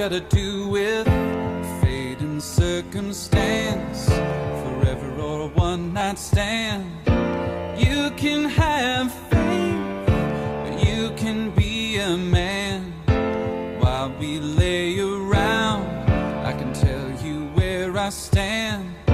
gotta do with fate and circumstance, forever or a one-night stand. You can have faith, but you can be a man. While we lay around, I can tell you where I stand.